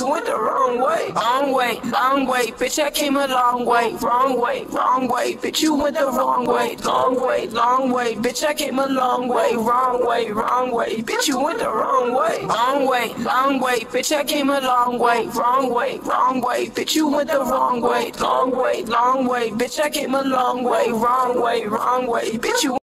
you went the wrong way. Long way, bitch, I came a long way. Wrong way, bitch, you went the wrong way. Long way, bitch, I came a long way. Wrong way, bitch, you went the wrong way. Long way, bitch, I came a long way. Wrong way, bitch, you went the wrong way. Long way, bitch, I came a long way. Wrong way, bitch, you